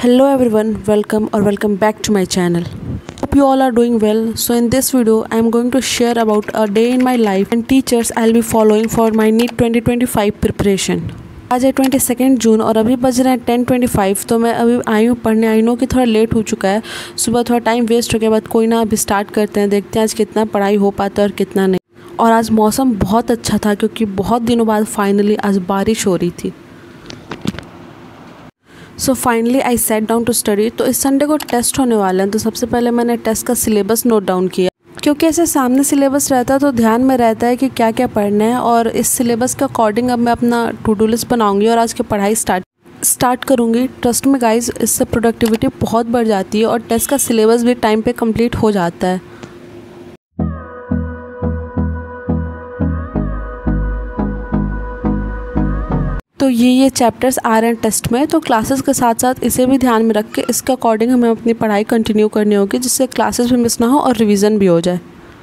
Hello everyone, welcome back to my channel. Hope you all are doing well. So in this video I am going to share about a day in my life and teachers I'll be following for my NEET 2025 preparation. आज है 22 जून और अभी बज रहे हैं 10:25। तो मैं अभी आई हूँ पढ़ने। आई नो कि थोड़ा लेट हो चुका है, सुबह थोड़ा टाइम वेस्ट हो गया, बट कोई ना, अभी स्टार्ट करते हैं, देखते हैं आज कितना पढ़ाई हो पाता है और कितना नहीं। और आज मौसम बहुत अच्छा था क्योंकि बहुत दिनों बाद फाइनली आज बारिश हो रही थी। So finally I set down to study. तो इस संडे को टेस्ट होने वाले हैं, तो सबसे पहले मैंने टेस्ट का सिलेबस नोट डाउन किया, क्योंकि ऐसे सामने सिलेबस रहता है तो ध्यान में रहता है कि क्या क्या पढ़ना है। और इस सिलेबस के अकॉर्डिंग अब मैं अपना टू डू लिस्ट बनाऊंगी और आज की पढ़ाई स्टार्ट करूंगी। ट्रस्ट में गाइज, इससे प्रोडक्टिविटी बहुत बढ़ जाती है और टेस्ट का सिलेबस भी टाइम पे कंप्लीट हो जाता है। तो ये चैप्टर्स आ रहे हैं टेस्ट में, तो क्लासेस के साथ साथ इसे भी ध्यान में रख के इसके अकॉर्डिंग हमें अपनी पढ़ाई कंटिन्यू करनी होगी, जिससे क्लासेस भी मिस ना हो और रिवीजन भी हो जाए।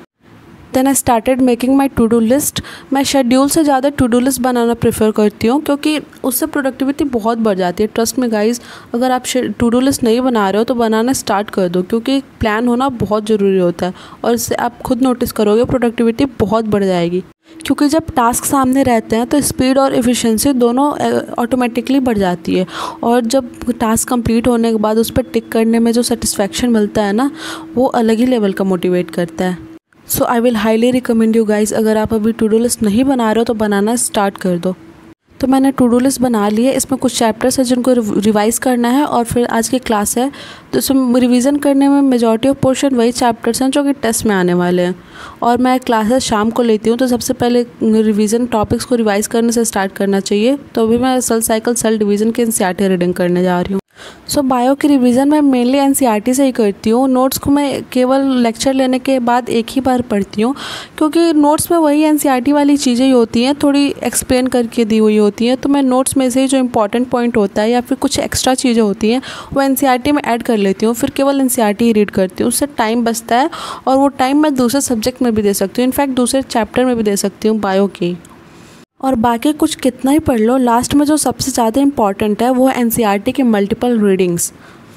Then I started making my to do list. मैं शेड्यूल से ज़्यादा टू डू लिस्ट बनाना प्रेफर करती हूँ, क्योंकि उससे प्रोडक्टिविटी बहुत बढ़ जाती है। ट्रस्ट में गाइज, अगर आप टू डू लिस्ट नहीं बना रहे हो तो बनाना स्टार्ट कर दो, क्योंकि प्लान होना बहुत ज़रूरी होता है और इससे आप खुद नोटिस करोगे प्रोडक्टिविटी बहुत बढ़ जाएगी। क्योंकि जब टास्क सामने रहते हैं तो स्पीड और एफिशिएंसी दोनों ऑटोमेटिकली बढ़ जाती है, और जब टास्क कंप्लीट होने के बाद उस पर टिक करने में जो सेटिस्फैक्शन मिलता है ना, वो अलग ही लेवल का मोटिवेट करता है। So I will highly recommend you guys, अगर आप अभी टू डू लिस्ट नहीं बना रहे हो तो बनाना स्टार्ट कर दो। तो मैंने टू डू लिस्ट बना ली है। इसमें कुछ चैप्टर्स है जिनको रिवाइज करना है और फिर आज की क्लास है, तो इसमें रिवीजन करने में मेजॉरिटी ऑफ पोर्शन वही चैप्टर्स हैं जो कि टेस्ट में आने वाले हैं। और मैं क्लासेस शाम को लेती हूँ, तो सबसे पहले रिवीजन टॉपिक्स को रिवाइज करने से स्टार्ट करना चाहिए। तो अभी मैं सेल डिवीज़न के एनसीईआरटी रीडिंग करने जा रही हूँ। सो बायो की रिवीजन मैं मेनली एनसीईआरटी से ही करती हूँ। नोट्स को मैं केवल लेक्चर लेने के बाद एक ही बार पढ़ती हूँ, क्योंकि नोट्स में वही एनसीईआरटी वाली चीज़ें ही होती हैं, थोड़ी एक्सप्लेन करके दी हुई होती हैं। तो मैं नोट्स में से ही जो इंपॉर्टेंट पॉइंट होता है या फिर कुछ एक्स्ट्रा चीज़ें होती हैं वो एनसीईआरटी में ऐड कर लेती हूँ, फिर केवल एनसीईआरटी ही रीड करती हूँ। उससे टाइम बचता है और वो टाइम मैं दूसरे सब्जेक्ट में भी दे सकती हूँ, इनफैक्ट दूसरे चैप्टर में भी दे सकती हूँ बायो की। और बाकी कुछ कितना ही पढ़ लो, लास्ट में जो सबसे ज़्यादा इंपॉर्टेंट है वो है एनसीईआरटी के multiple readings.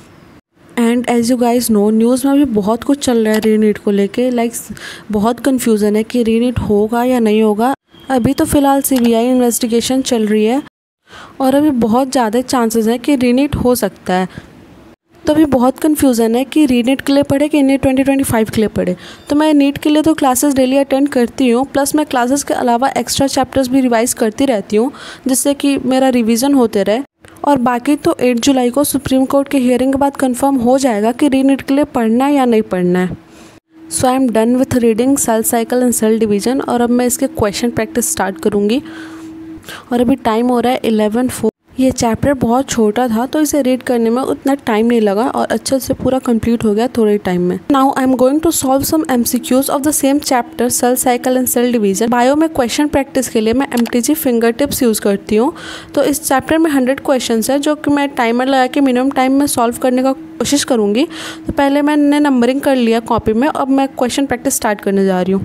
And as you guys know, news में भी बहुत कुछ चल रहा है रीनीट को लेके। बहुत कन्फ्यूज़न है कि रीनीट होगा या नहीं होगा। अभी तो फ़िलहाल सीबीआई इन्वेस्टिगेशन चल रही है और अभी बहुत ज़्यादा चांसेस हैं कि रीनीट हो सकता है। तो अभी बहुत कन्फ्यूज़न है कि रीनीट के लिए पढ़े कि NEET 2025 के लिए पढ़े। तो मैं नीट के लिए तो क्लासेस डेली अटेंड करती हूँ, प्लस मैं क्लासेस के अलावा एक्स्ट्रा चैप्टर्स भी रिवाइज करती रहती हूँ, जिससे कि मेरा रिवीजन होते रहे। और बाकी तो 8 जुलाई को सुप्रीम कोर्ट के हियरिंग के बाद कंफर्म हो जाएगा कि रीनीट के लिए पढ़ना है या नहीं पढ़ना है। So I am done with reading cell cycle and cell division, और अब मैं इसके क्वेश्चन प्रैक्टिस स्टार्ट करूँगी। और अभी टाइम हो रहा है 11:04। ये चैप्टर बहुत छोटा था तो इसे रीड करने में उतना टाइम नहीं लगा और अच्छे से पूरा कंप्लीट हो गया थोड़े टाइम में। Now I am going to solve some MCQs of the same chapter cell cycle and cell division. Bio में क्वेश्चन प्रैक्टिस के लिए मैं MTG फिंगर टिप्स यूज़ करती हूँ। तो इस चैप्टर में 100 क्वेश्चन है, जो कि मैं टाइमर लगा के मिनिमम टाइम में सॉल्व करने का कोशिश करूँगी। तो पहले मैंने नंबरिंग कर लिया कॉपी में, अब मैं क्वेश्चन प्रैक्टिस स्टार्ट करने जा रही हूँ।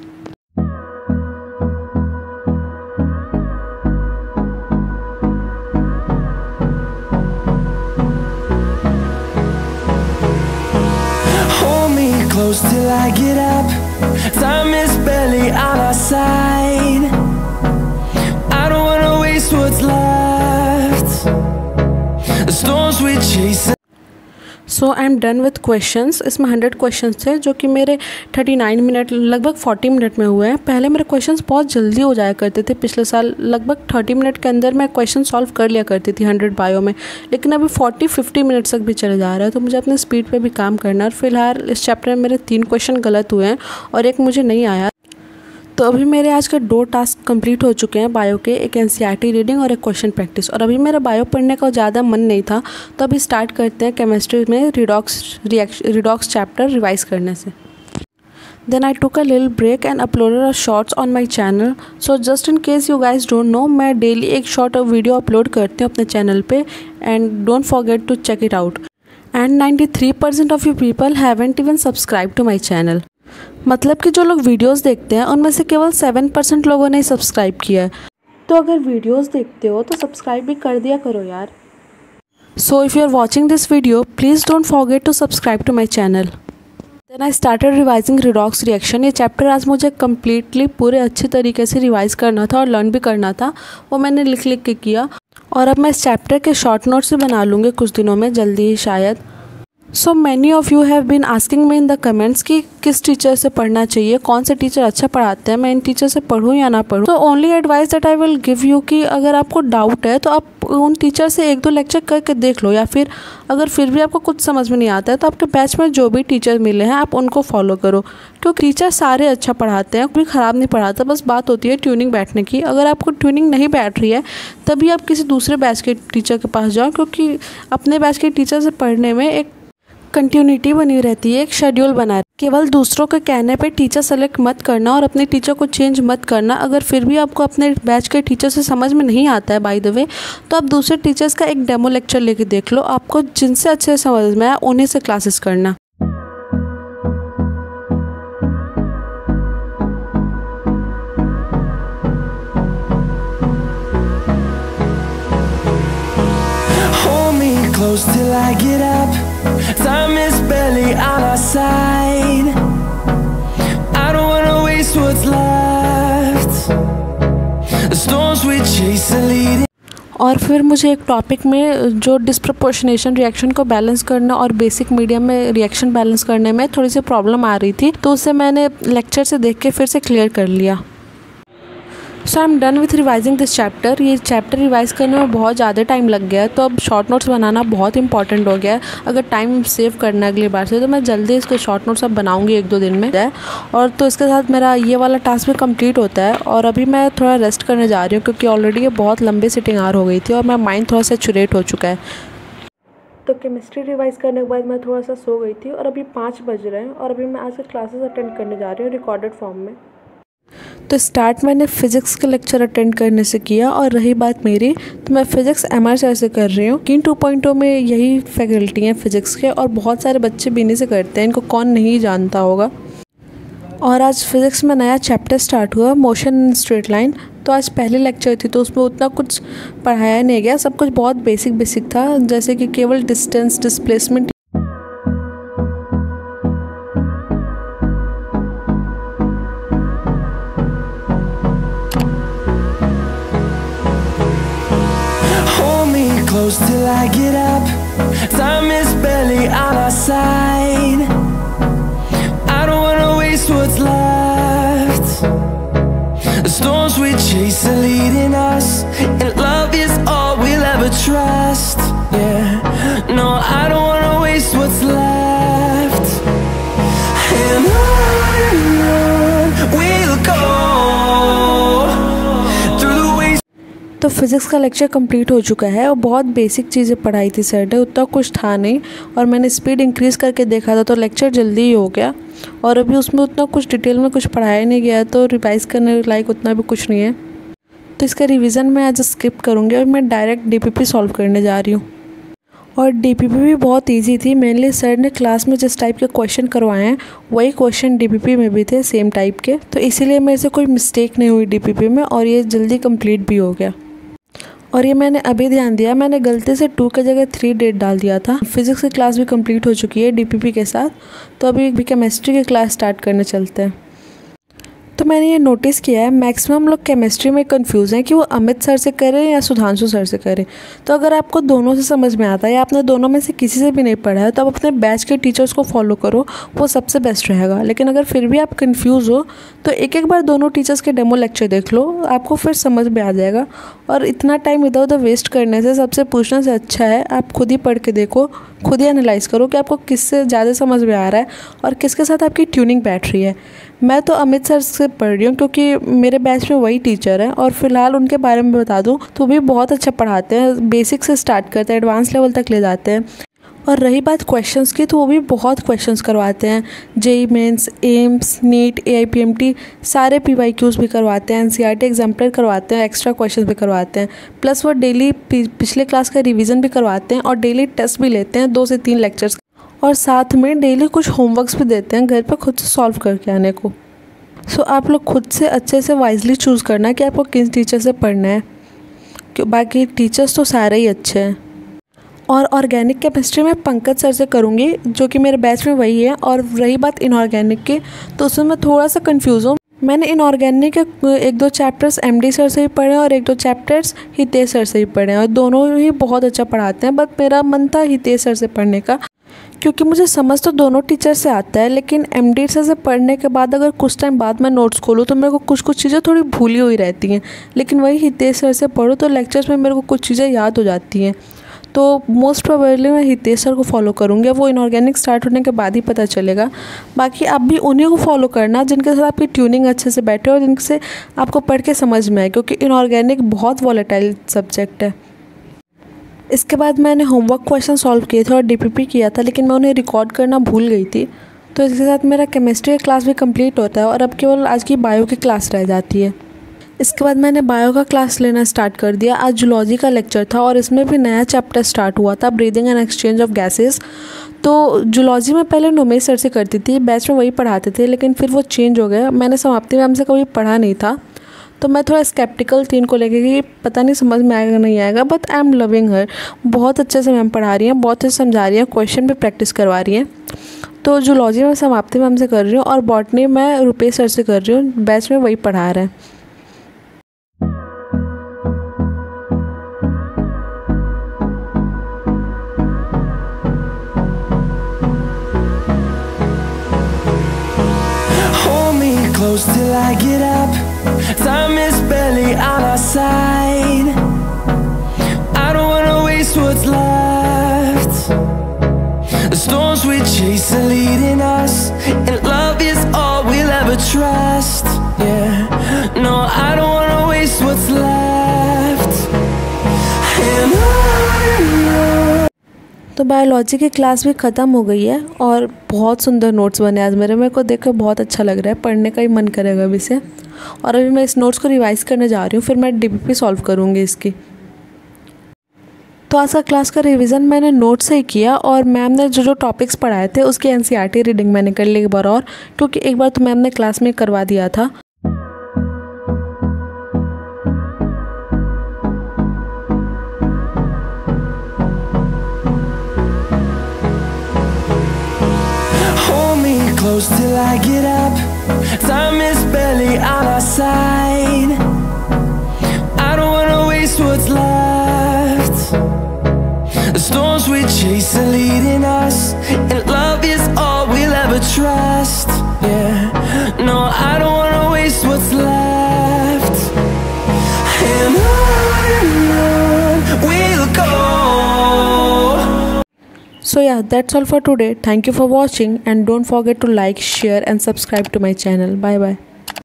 Close till I get up, time is barely on our side. I don't wanna waste what's left, the storms we chase. So I am done with questions. इसमें 100 questions थे, जो कि मेरे 39 minute लगभग 40 मिनट में हुए हैं। पहले मेरे क्वेश्चंस बहुत जल्दी हो जाया करते थे, पिछले साल लगभग 30 मिनट के अंदर मैं क्वेश्चन सॉल्व कर लिया करती थी 100 बायो में, लेकिन अभी 40-50 मिनट तक भी चले जा रहा है। तो मुझे अपने स्पीड पे भी काम करना है। और फिलहाल इस चैप्टर में मेरे 3 क्वेश्चन गलत हुए हैं और एक मुझे नहीं आया। तो अभी मेरे आज के 2 टास्क कंप्लीट हो चुके हैं बायो के, एक एनसीईआरटी रीडिंग और एक क्वेश्चन प्रैक्टिस। और अभी मेरा बायो पढ़ने का ज़्यादा मन नहीं था, तो अभी स्टार्ट करते हैं केमिस्ट्री में रिडॉक्स चैप्टर रिवाइज करने से। Then I took a little break and uploaded a shorts on my channel. So just in case you guys don't know, मैं डेली एक शॉर्ट वीडियो अपलोड करती हूँ अपने चैनल पे, and don't forget to check it out. And 93% of you people haven't even subscribe to my channel. मतलब कि जो लोग वीडियोस देखते हैं उनमें से केवल 7% लोगों ने सब्सक्राइब किया है। तो अगर वीडियोस देखते हो तो सब्सक्राइब भी कर दिया करो यार। So if you are watching this video, please don't forget to subscribe to my channel. Then I started revising redox reaction. ये चैप्टर आज मुझे कम्प्लीटली पूरे अच्छे तरीके से रिवाइज़ करना था और लर्न भी करना था, वो मैंने लिख के किया। और अब मैं इस चैप्टर के शॉर्ट नोट्स भी बना लूँगी कुछ दिनों में, जल्दी ही शायद। So many of you have been asking me in the comments कि किस टीचर से पढ़ना चाहिए, कौन से टीचर अच्छा पढ़ाते हैं, मैं इन टीचर से पढ़ूँ या ना पढ़ूँ। तो only advice that I will give you कि अगर आपको डाउट है तो आप उन टीचर से 1-2 लेक्चर करके देख लो, या फिर अगर फिर भी आपको कुछ समझ में नहीं आता है तो आपके बैच में जो भी टीचर मिले हैं आप उनको फॉलो करो, क्योंकि टीचर सारे अच्छा पढ़ाते हैं, कोई ख़राब नहीं पढ़ाता। बस बात होती है ट्यूनिंग बैठने की। अगर आपको ट्यूनिंग नहीं बैठ रही है तभी आप किसी दूसरे बैच के टीचर के पास जाओ, क्योंकि अपने बैच के टीचर से पढ़ने में एक कंटिन्यूटी बनी रहती है, एक शेड्यूल बना है। केवल दूसरों के कहने पे टीचर सेलेक्ट मत करना और अपने टीचर को चेंज मत करना। अगर फिर भी आपको अपने बैच के टीचर से समझ में नहीं आता है बाय द वे, तो आप दूसरे टीचर्स का एक डेमो लेक्चर लेके देख लो। आपको जिनसे अच्छे से समझ में आया उन्हीं से क्लासेस करना। Close till I get up. Time is barely on our side. I don't wanna waste what's left. The storms we chase are leading. और फिर मुझे एक टॉपिक में जो डिस्प्रपोर्शनेशन रिएक्शन को बैलेंस करना और बेसिक मीडियम में रिएक्शन बैलेंस करने में थोड़ी सी प्रॉब्लम आ रही थी, तो उसे मैंने लेक्चर से देख के फिर से क्लियर कर लिया। So I am done with revising this chapter. ये चैप्टर रिवाइज करने में बहुत ज़्यादा टाइम लग गया है, तो अब शॉर्ट नोट्स बनाना बहुत इंपॉर्टेंट हो गया है। अगर टाइम सेव करना है अगली बार से, तो मैं जल्दी इसके शॉर्ट नोट्स अब बनाऊंगी 1-2 दिन में। और तो इसके साथ मेरा ये वाला टास्क भी कंप्लीट होता है। और अभी मैं थोड़ा रेस्ट करने जा रही हूँ, क्योंकि ऑलरेडी ये बहुत लंबी सिटिंग आवर हो गई थी और मेरा माइंड थोड़ा सा सैचुरेट हो चुका है। तो केमिस्ट्री रिवाइज़ करने के बाद मैं थोड़ा सा सो गई थी और अभी 5 बज रहे हैं और अभी मैं आज के क्लासेस अटेंड करने जा रही हूँ रिकॉर्डेड फॉर्म में। तो स्टार्ट मैंने फ़िज़िक्स के लेक्चर अटेंड करने से किया, और रही बात मेरी, तो मैं फ़िज़िक्स MR सर से कर रही हूँ। किन 2.0 में यही फैकल्टी हैं फ़िज़िक्स के, और बहुत सारे बच्चे भी इन्हीं से करते हैं, इनको कौन नहीं जानता होगा। और आज फ़िज़िक्स में नया चैप्टर स्टार्ट हुआ, मोशन इन स्ट्रेट लाइन। तो आज पहली लेक्चर थी, तो उसमें उतना कुछ पढ़ाया नहीं गया, सब कुछ बहुत बेसिक था, जैसे कि केवल distance, displacement. Close till I get up. Time is barely on our side. I don't wanna waste what's left. The storms we chase are leading us, and love is all we'll ever trust. Yeah, no, I don't wanna waste what's left. And on we'll go. तो physics का lecture complete हो चुका है और बहुत basic चीज़ें पढ़ाई थी सर ने, उतना कुछ था नहीं। और मैंने स्पीड इंक्रीज़ करके देखा था, तो लेक्चर जल्दी ही हो गया। और अभी उसमें उतना कुछ डिटेल में कुछ पढ़ाया नहीं गया, तो रिवाइज़ करने लायक उतना भी कुछ नहीं है। तो इसका रिवीजन मैं आज स्किप करूँगी और मैं डायरेक्ट DPP सॉल्व करने जा रही हूँ। और DPP भी बहुत ईजी थी। मेनली सर ने क्लास में जिस टाइप के क्वेश्चन करवाए हैं वही क्वेश्चन DPP में भी थे, सेम टाइप के। तो इसीलिए मेरे से कोई मिस्टेक नहीं हुई DPP में, और ये जल्दी कंप्लीट भी हो गया। और ये मैंने अभी ध्यान दिया, मैंने गलती से 2 की जगह 3 डेट डाल दिया था। फिज़िक्स की क्लास भी कंप्लीट हो चुकी है DPP के साथ, तो अभी केमिस्ट्री की क्लास स्टार्ट करने चलते हैं। तो मैंने ये नोटिस किया है, मैक्सिमम लोग केमिस्ट्री में कंफ्यूज हैं कि वो अमित सर से करें या सुधांशु सर से करें। तो अगर आपको दोनों से समझ में आता है या आपने दोनों में से किसी से भी नहीं पढ़ा है, तो आप अपने बैच के टीचर्स को फॉलो करो, वो सबसे बेस्ट रहेगा। लेकिन अगर फिर भी आप कंफ्यूज हो तो एक बार दोनों टीचर्स के डेमो लेक्चर देख लो, आपको फिर समझ में आ जाएगा। और इतना टाइम इधर उधर वेस्ट करने से, सबसे पूछने से अच्छा है आप खुद ही पढ़ के देखो, खुद ही एनालाइज़ करो कि आपको किससे ज़्यादा समझ में आ रहा है और किसके साथ आपकी ट्यूनिंग बैठ रही है। मैं तो अमित सर से पढ़ रही हूँ, क्योंकि मेरे बैच में वही टीचर हैं, और फिलहाल उनके बारे में बता दूँ तो भी बहुत अच्छा पढ़ाते हैं। बेसिक से स्टार्ट करते हैं, एडवांस लेवल तक ले जाते हैं। और रही बात क्वेश्चंस की, तो वो भी बहुत क्वेश्चंस करवाते हैं। JEE mains, AIIMS, NEET, AIPMT सारे PYQs भी करवाते हैं, NCERT एग्जाम्पलर करवाते हैं, एक्स्ट्रा क्वेश्चंस भी करवाते हैं। प्लस वो डेली पिछले क्लास का रिवीजन भी करवाते हैं और डेली टेस्ट भी लेते हैं 2 से 3 लेक्चर्स, और साथ में डेली कुछ होमवर्क्स भी देते हैं घर पर खुद से सॉल्व करके आने को। सो आप लोग खुद से अच्छे से वाइजली चूज़ करना कि आपको किस टीचर से पढ़ना है, क्यों बाकी टीचर्स तो सारे ही अच्छे हैं। और ऑर्गेनिक केमिस्ट्री में पंकज सर से करूँगी, जो कि मेरे बैच में वही है। और रही बात इनऑर्गेनिक की, तो उसमें मैं थोड़ा सा कंफ्यूज हूँ। मैंने इनऑर्गेनिक के 1-2 चैप्टर्स एमडी सर से भी पढ़े हैं और 1-2 चैप्टर्स हितेश सर से भी पढ़े हैं, और दोनों ही बहुत अच्छा पढ़ाते हैं। बट मेरा मन था हितेश सर से पढ़ने का, क्योंकि मुझे समझ तो दोनों टीचर से आता है, लेकिन एमडी सर से पढ़ने के बाद अगर कुछ टाइम बाद मैं नोट्स खोलूँ तो मेरे को कुछ चीज़ें थोड़ी भूली हुई रहती हैं। लेकिन वही हितेश सर से पढ़ूँ तो लेक्चर्स में मेरे को कुछ चीज़ें याद हो जाती हैं। तो मोस्ट प्रोबेबली मैं हितेश सर को फॉलो करूँगी। वो इनऑर्गेनिक स्टार्ट होने के बाद ही पता चलेगा। बाकी आप भी उन्हीं को फॉलो करना जिनके साथ आपकी ट्यूनिंग अच्छे से बैठे और जिनसे आपको पढ़ के समझ में आए, क्योंकि इनऑर्गेनिक बहुत वॉलेटाइल सब्जेक्ट है। इसके बाद मैंने होमवर्क क्वेश्चन सॉल्व किए थे और डीपीपी किया था, लेकिन मैं उन्हें रिकॉर्ड करना भूल गई थी। तो इसके साथ मेरा केमिस्ट्री का क्लास भी कंप्लीट होता है और अब केवल आज की बायो की क्लास रह जाती है। इसके बाद मैंने बायो का क्लास लेना स्टार्ट कर दिया। आज जूलॉजी का लेक्चर था और इसमें भी नया चैप्टर स्टार्ट हुआ था, breathing and exchange of gases. तो जूलॉजी में पहले नुमेश सर से करती थी, बैच में वही पढ़ाते थे, लेकिन फिर वो चेंज हो गया। मैंने समाप्ति मैम से कभी पढ़ा नहीं था, तो मैं थोड़ा स्केप्टिकल थी इनको लेके कि पता नहीं समझ में आएगा नहीं आएगा। But I am loving her, बहुत अच्छे से मैम पढ़ा रही हैं, बहुत अच्छे समझा रही हैं, क्वेश्चन भी प्रैक्टिस करवा रही हैं। तो जूलॉजी में समाप्ति मैम से कर रही हूँ और बॉटनी मैं रुपेश सर से कर रही हूँ, बैच में वही पढ़ा रहे हैं। Close till I get up. Time is barely on our side. I don't wanna waste what's left. The storms we chase are leading us, and love is all we'll ever trust. Yeah, no, I don't wanna waste what's left. And on. तो biology की class भी ख़त्म हो गई है और बहुत सुंदर नोट्स बने आज मेरे को देख कर बहुत अच्छा लग रहा है, पढ़ने का ही मन करेगा अभी से। और अभी मैं इस नोट्स को रिवाइज करने जा रही हूँ, फिर मैं डीपीपी सॉल्व करूँगी इसकी। तो आज का क्लास का रिवीजन मैंने नोट से ही किया और मैम ने जो टॉपिक्स पढ़ाए थे उसकी एनसीईआरटी रीडिंग मैंने कर ली एक बार और, क्योंकि एक बार तो मैम ने क्लास में करवा दिया था। Close till I get up. Time is barely on our side. I don't wanna waste what's left. The storms we chase are leading us, and love is all we'll ever trust. Yeah, no, I don't wanna waste what's left. And on we'll go. So yeah, that's all for today. Thank you for watching and don't forget to like, share and subscribe to my channel. Bye bye.